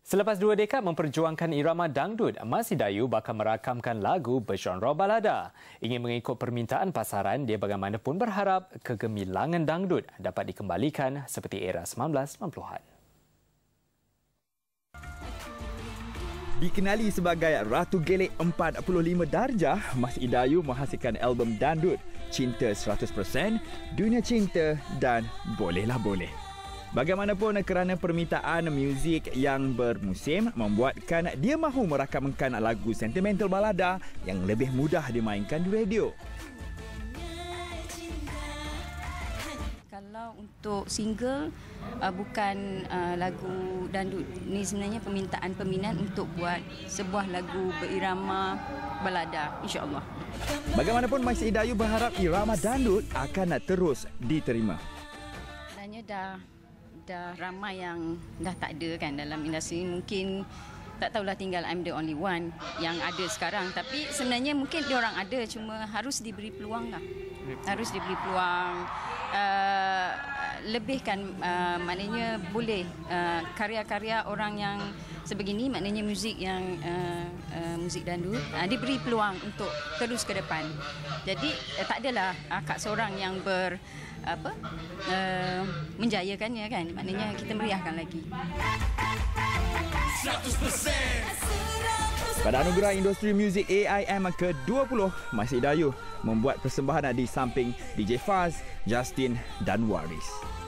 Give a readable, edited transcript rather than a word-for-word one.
Selepas 2 dekad memperjuangkan irama dangdut, Mas Idayu bakal merakamkan lagu bergenre balada. Ingin mengikut permintaan pasaran, dia bagaimanapun berharap kegemilangan dangdut dapat dikembalikan seperti era 1990-an. Dikenali sebagai Ratu Gelek 45 darjah, Mas Idayu menghasilkan album dangdut Cinta 100%, Dunia Cinta dan Bolehlah Boleh. Bagaimanapun, kerana permintaan muzik yang bermusim membuatkan dia mahu merakamkan lagu sentimental balada yang lebih mudah dimainkan di radio. Kalau untuk single, bukan lagu dangdut. Ini sebenarnya permintaan peminat untuk buat sebuah lagu berirama balada, insya-Allah. Bagaimanapun, Mas Idayu berharap irama dangdut akan terus diterima. Sebenarnya dah ramai yang dah tak ada kan dalam industri. Mungkin tak tahulah, tinggal I'm the only one yang ada sekarang. Tapi sebenarnya mungkin dia orang ada, cuma harus diberi peluang lah. Harus diberi peluang. Lebihkan, maknanya boleh karya-karya orang yang sebegini, maknanya muzik yang muzik dangdut diberi peluang untuk terus ke depan. Jadi tak adalah akak seorang yang menjayakannya kan, maknanya kita meriahkan lagi. 100%. Pada anugerah industri muzik AIM ke-20, Mas Idayu membuat persembahan di samping DJ Faz, Justin dan Waris.